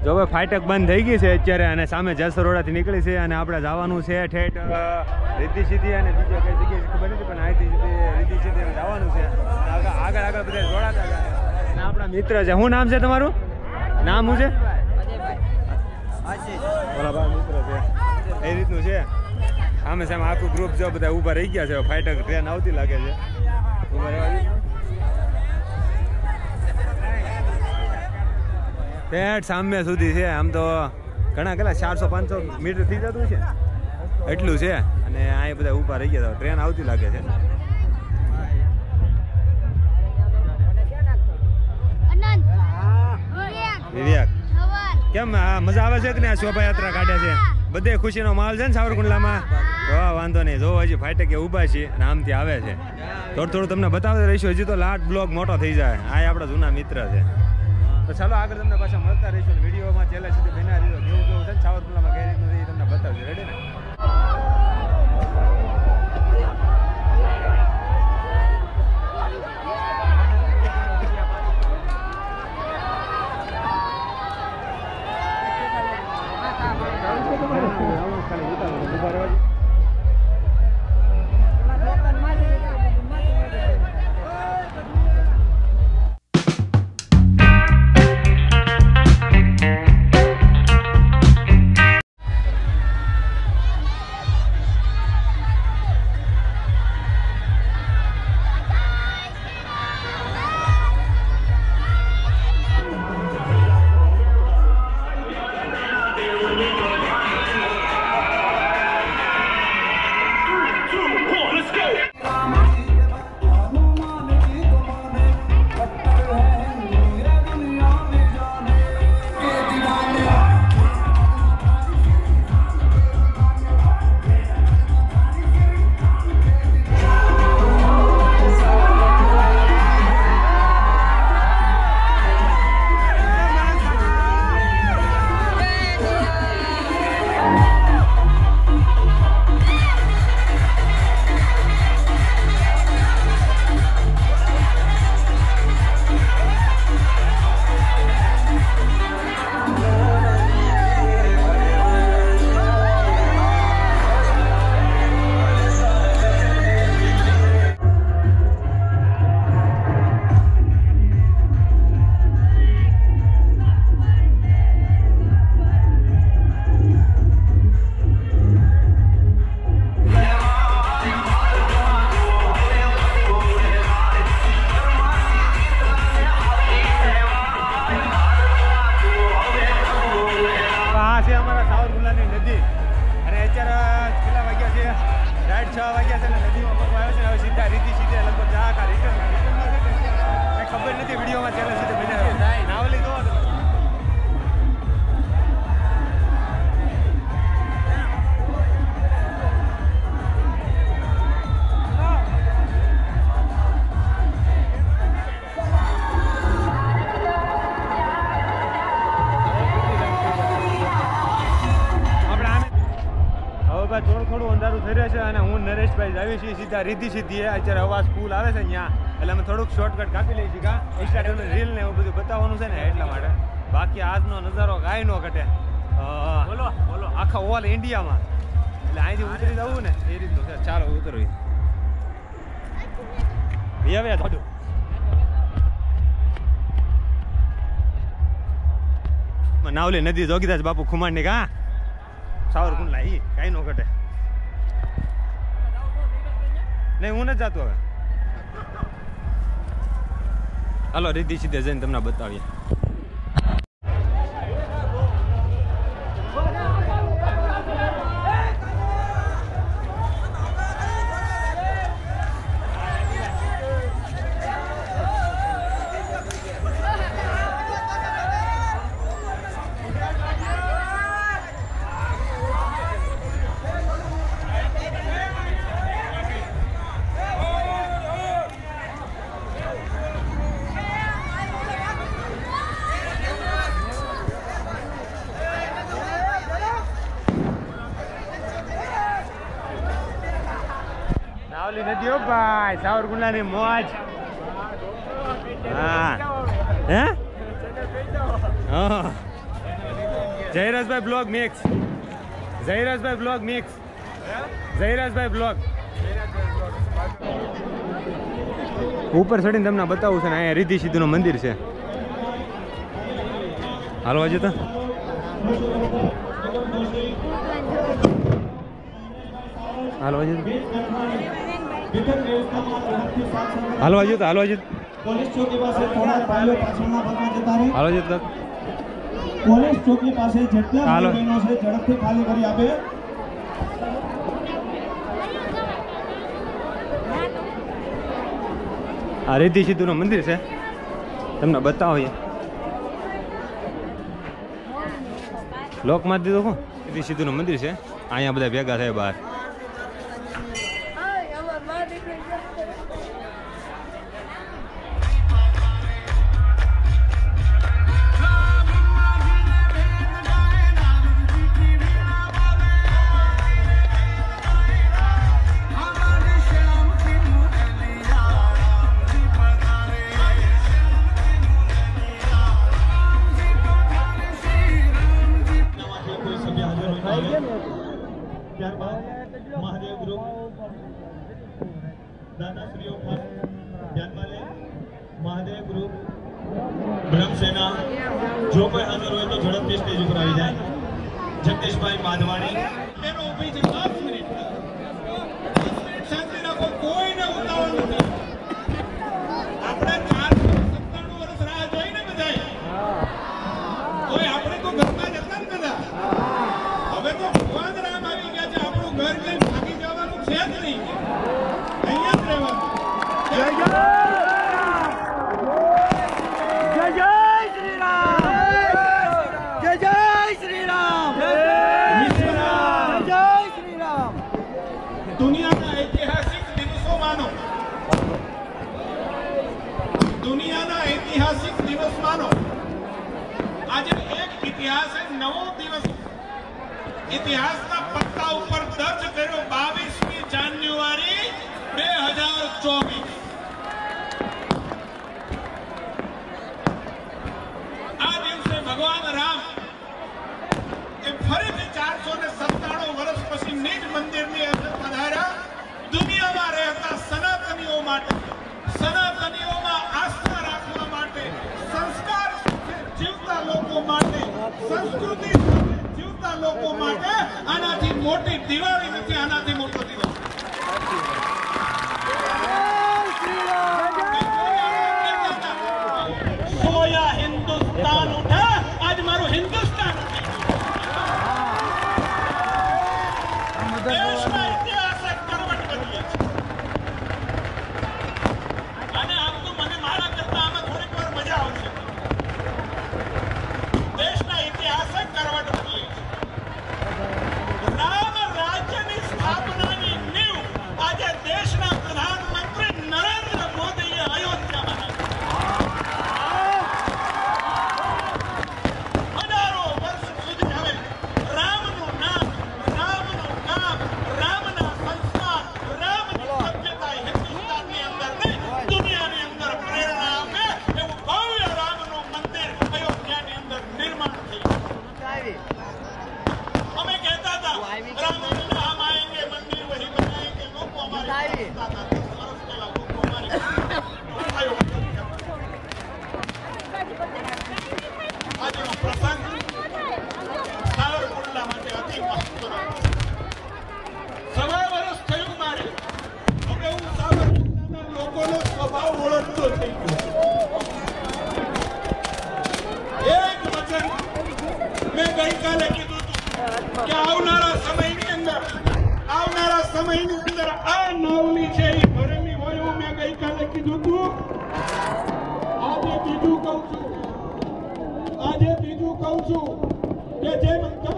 જો હવે ફાટક બંધ થઈ ગઈ છે અત્યારે અને સામે જસરોડાથી નીકળી છે અને આપણે જવાનું છે ઠેઠ રીતિ સીધી અને બીજે કઈ જગ્યાએ ખબર નથી પણ અહીંથી રીતિ સીધી જવાનું છે આગળ આગળ બધા જોડાતા હતા અને આપણા મિત્ર છે શું નામ છે તમારું નામ શું છે ઓલા ભાઈ મિત્ર છે એ રીતનું છે સામે સામે આખું ગ્રુપ જો બધા ઊભા રહી ગયા છે ફાટક ટ્રેન આવતી લાગે છે ઊભા રહેવા પેટ સામે સુધી છે આમ તો ઘણા કેટલા 400-500 મીટર થઈ જતું છે એટલું છે અને અહીં બધા ઊભા રહી ગયા ટ્રેન આવતી લાગે છે વિવેક કેમ મજા આવે છે કે ને શોભાયાત્રા કાઢે છે બધે ખુશીનો માહોલ છે ને સાવરકુંડલામાં વાંધો નહીં જો હજી ફાટકે ઊભા છે અને આમથી આવે છે થોડું તમને બતાવતા રહીશું હજી તો લાટ બ્લોગ મોટો થઈ જાય આ આપણા જૂના મિત્ર છે તો ચાલો આગળ તમને પાછા મળતા રહીશું વિડીયોમાં છેલ્લા સુધી બના રહીશું કેવું કેવું છે ને સાવરકુંડલામાં કઈ રીતનું એ તમને બતાવજો રેડી ને થોડું અંધારું થઈ રહ્યું છે અને હું નરેશભાઈ આવી છીએ સીધા રીતિ સીધી અત્યારે અવાજ ફૂલ આવે છે અહીંયા એટલે અમે થોડુંક શોર્ટકટ કાપી લઈએ છીએ ઇન્સ્ટાગ્રામ રીલ ને એવું બધું બતાવવાનું છે ને એટલા માટે બાકી આજનો નજારો કાંઈ ન ઘટે બોલો બોલો આખા ઓલ ઇન્ડિયામાં એટલે અહીંથી ઉતરી જવું ને એ રીતનું છે ચાલો ઉતરવી હવે થોડું નાવલી નદી જોગીદાસ બાપુ ખુમાણની કા સાવરકુંડલા ઈ કાંઈ ન ઘટે નહીં હું નથી જતો હવે હાલો રીતિ સીધે જઈને તમને બતાવીએ નદીઓ ભાઈ સાવરકુંડલાની મોજ હા હે હા Jayrajbhai blog mix. Jayrajbhai blog mix. Jayrajbhai blog. ઉપર ચડીને તમને બતાવું છે ને અહીંયા રીધિ સિદ્ધુનું મંદિર છે. હાલવા જતા હાલવા જતા હાલવા જતા હાલવા જતા પોલીસ ચોકી પાસે થોડા ભાઈઓ પાછળના ભાગમાં જતા રહે. હાલવા જતા પોલીસ ચોકી પાસે જેટલા ભાઈઓ બહેનો છે ઝડપથી ખાલી કરી આપે. આ રીધિ સિદ્ધુનું મંદિર છે તમને બતાવો. લોક મારી દીધો કો રીધિ સિદ્ધુનું મંદિર છે. અહીંયા બધા ભેગા થાય બહાર. મહાદેવ ગ્રુપ દાદાશ્રીઓ ખાસ ધ્યાનમાં લે. મહાદેવ ગ્રુપ બ્રહ્મસેના જો કોઈ હાજર હોય તો ઝડપથી સ્ટેજ ઉપર આવી જાય. જગદીશભાઈ માધવાણી એનો ઉભી છે 10 મિનિટ શાંતિ રાખો. કોઈને ઉતાવળ નથી. આપણે 497 વર્ષ રાહ જોઈને બધાય કોઈ આપણે તો ઘરમાં જતા ને બધા. હવે તો ભગવાન રામ આવી ગયા છે. આપણું ઘર કઈ ભાગી જવાનું છે જ નહીં. અહીંયા જ રહેવાનું. જય જય શ્રી રામ. જય જય શ્રી રામ. જય શ્રી રામ. દુનિયાના ઐતિહાસિક દિવસોમાંનો આજે એક ઇતિહાસે નવો દિવસ ઇતિહાસના પત્તા ઉપર દર્જ કર્યો. 22મી જાન્યુઆરી 2024. આ દિવસે ભગવાન રામ એ ફરીથી 497 વર્ષ પછી નિજ મંદિરની અંદર પધાર્યા. દુનિયામાં રહેતા સનાતનીઓમાં આસ્થા રાખવા માટે, સંસ્કાર જીવતા લોકો માટે, સંસ્કૃતિ જીવતા લોકો માટે આનાથી મોટી દિવાળી નથી. આનાથી મોટો દિવસ સોયા હિન્દુસ્તાન ઉઠા. આજ મારું હિન્દુસ્તાન દેશના ઇતિહાસે કરવટ બદલી છે. અને આમ તો મને મારા કરતા આમાં થોડીક વાર મજા આવશે. દેશના ઇતિહાસે કરવટ બદલી છે. રામ રાજ્યની સ્થાપનાની નીવ આજે દેશના પ્રધાનમંત્રી નરેન્દ્ર મોદીએ અયોધ્યામાં હજારો વર્ષ સુધી હવે રામનું નામ, રામનું કામ, રામના સંસ્કાર, રામની સભ્યતા હિન્દુસ્તાનની અંદર નહીં દુનિયાની અંદર પ્રેરણા આપે એવું ભવ્ય રામનું મંદિર અયોધ્યાની અંદર નિર્માણ થયું. અમે કહેતા હતા રામ हम आएंगे मंदिर वही बनाएंगे. લોકો અમારી વર્ષ પહેલા લોકો અમારી આજનો પ્રસંગ સાવરકુંડલા માટે અતિ મહત્વનો. 1.5 વર્ષ થયું મારે. હવે હું સાવરકુંડલાના લોકોનો સ્વભાવ ઓળખતો થઈ ગયો. એક વચન મેં ગઈકાલે કીધું હતું કે આવનારા સમયની અંદર આ નાવની છે એ ભરેલી હોય એવું મેં ગઈકાલે કીધું હતું. આજે બીજું કહું છું કે જેમ